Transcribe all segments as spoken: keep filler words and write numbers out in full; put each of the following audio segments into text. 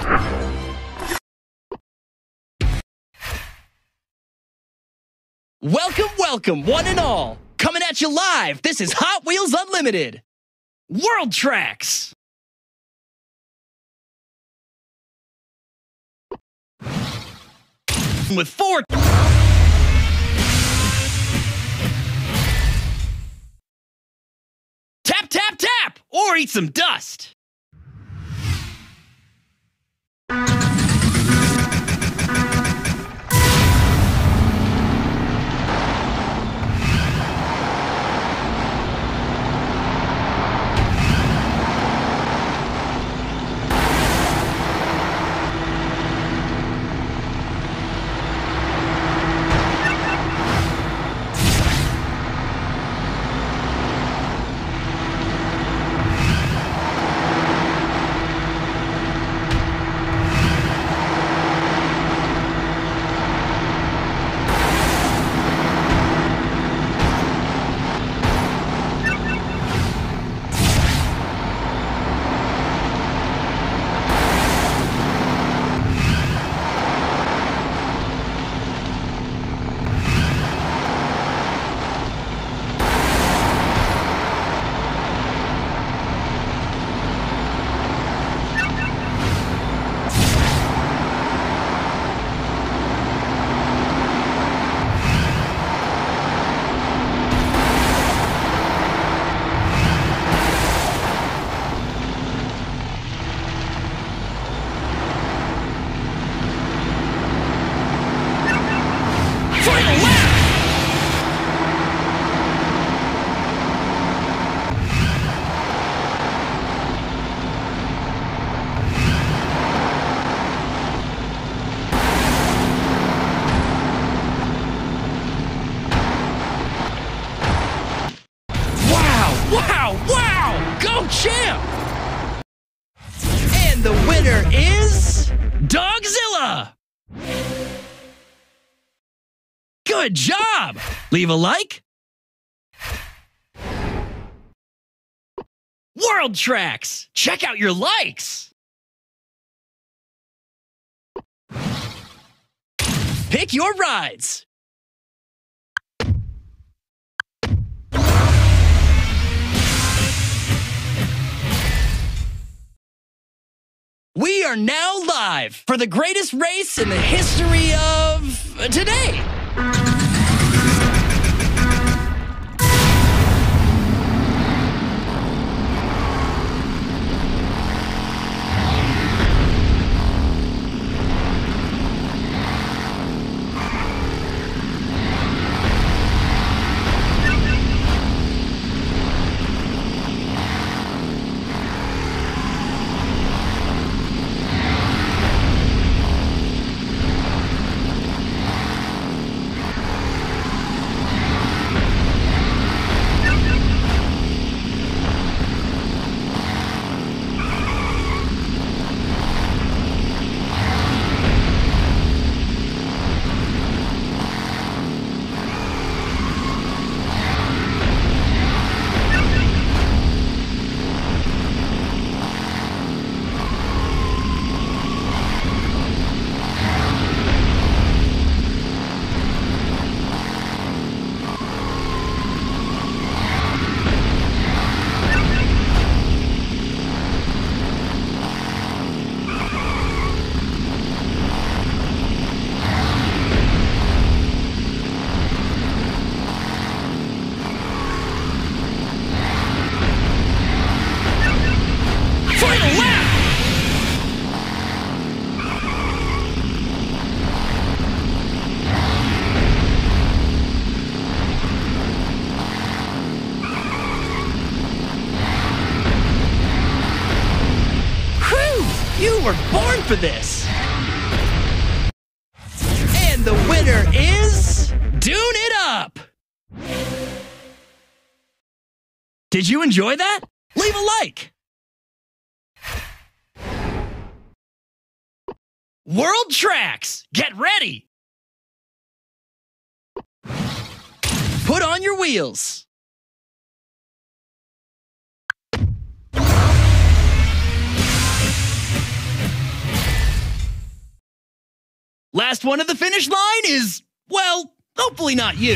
Welcome, welcome, one and all. Coming at you live, this is Hot Wheels Unlimited. World Tracks. With four... Tap, tap, tap, or eat some dust. Wow, wow, go champ! And the winner is Dogzilla! Good job! Leave a like. World Tracks! Check out your likes! Pick your rides! We are now live for the greatest race in the history of today. You were born for this! And the winner is... Dune It Up! Did you enjoy that? Leave a like! World Tracks! Get ready! Put on your wheels! Last one to the finish line is, well, hopefully not you.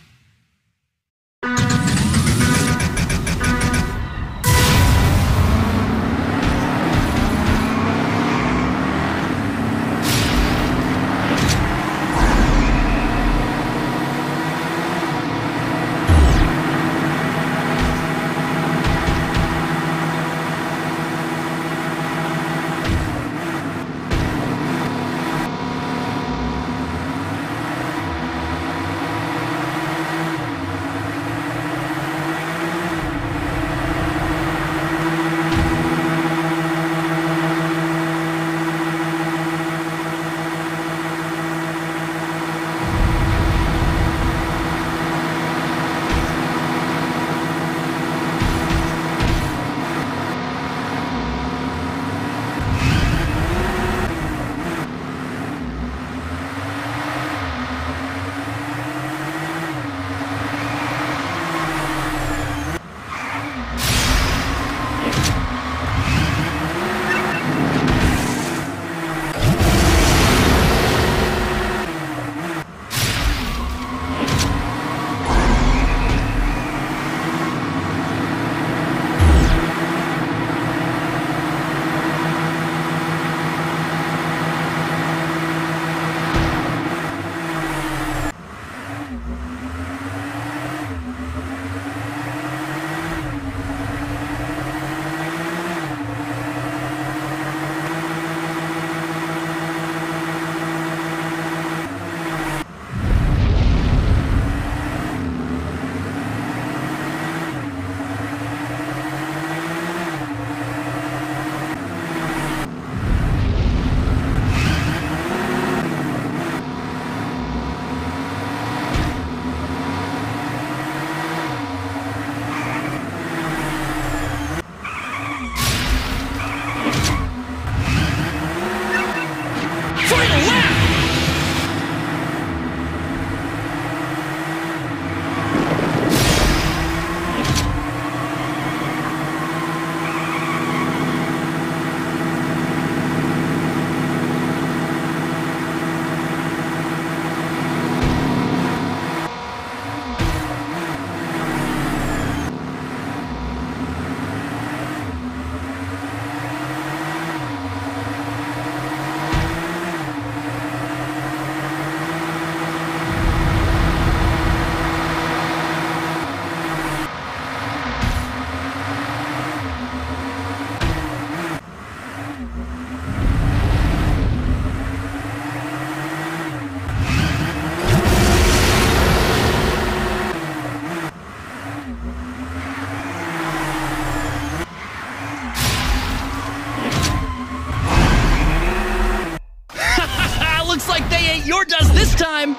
Your does this time.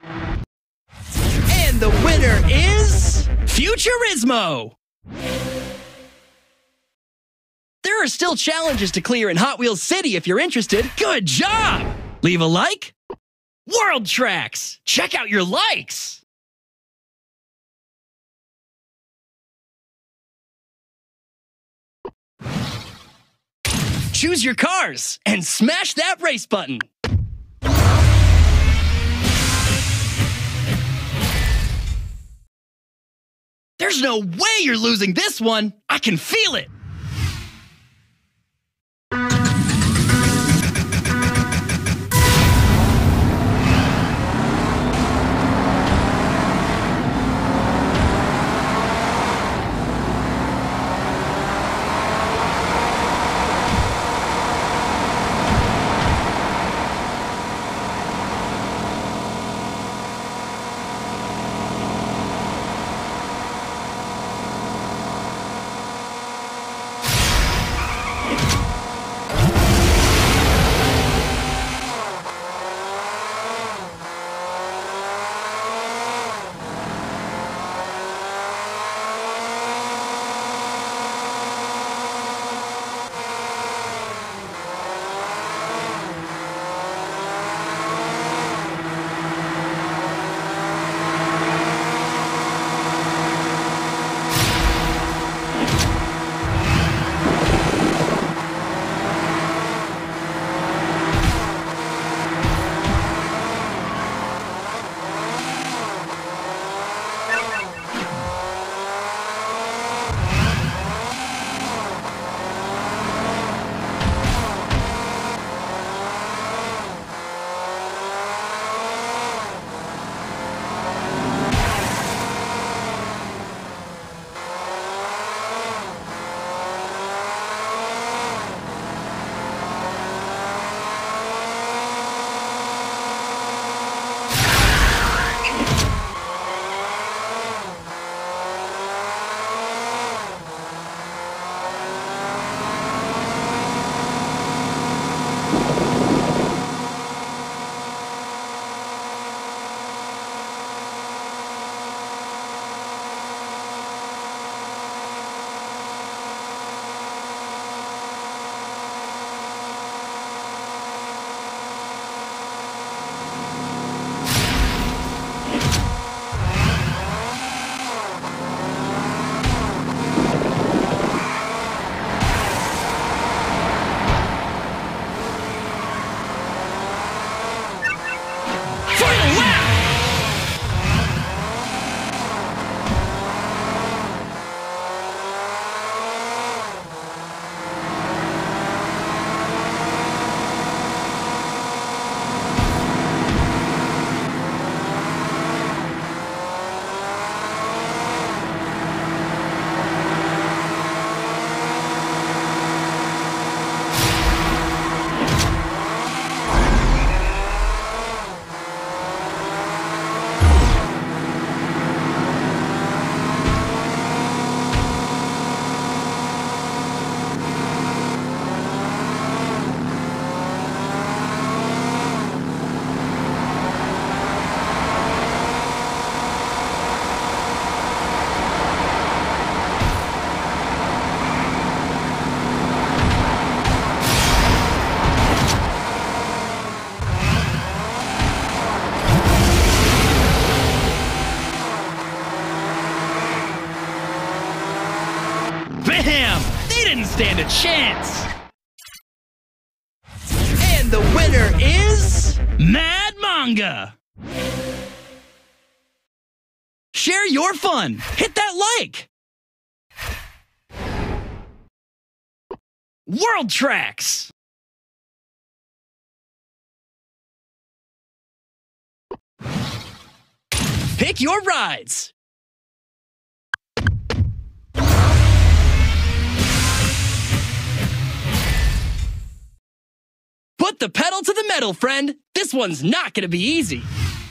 And the winner is Futurismo. There are still challenges to clear in Hot Wheels City if you're interested. Good job! Leave a like. World Tracks! Check out your likes! Choose your cars and smash that race button. There's no way you're losing this one. I can feel it. a chance. And the winner is Mad Manga. Share your fun. Hit that like. World Tracks. Pick your rides. Put the pedal to the metal, friend. This one's not gonna be easy.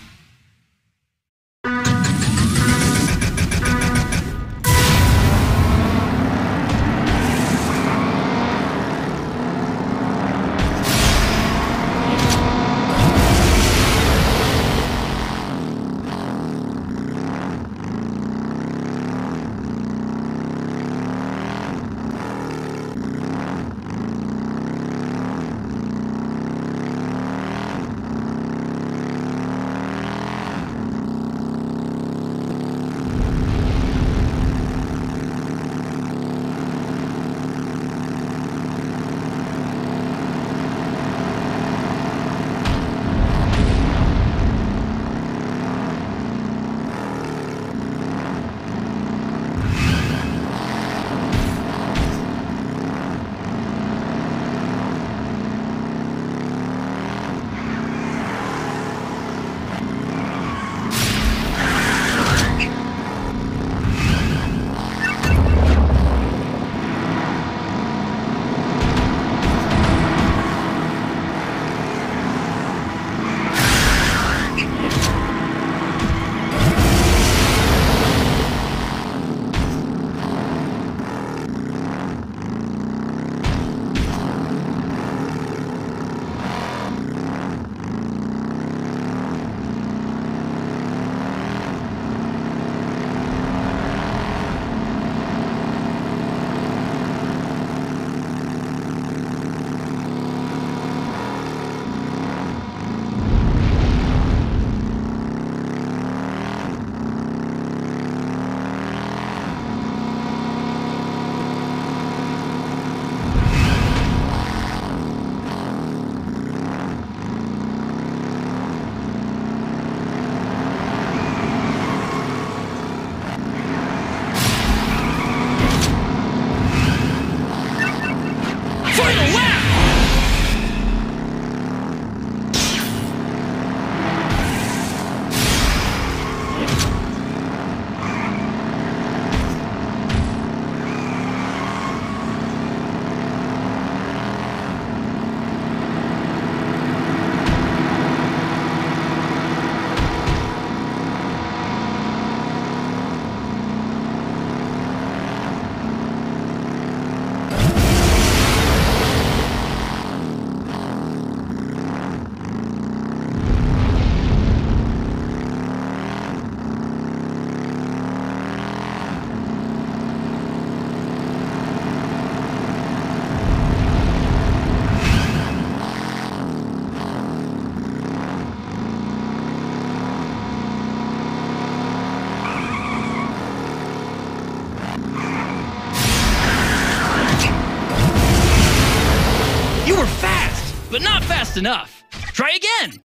But not fast enough. Try again.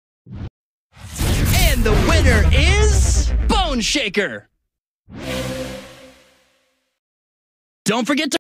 And the winner is Bone Shaker. Don't forget to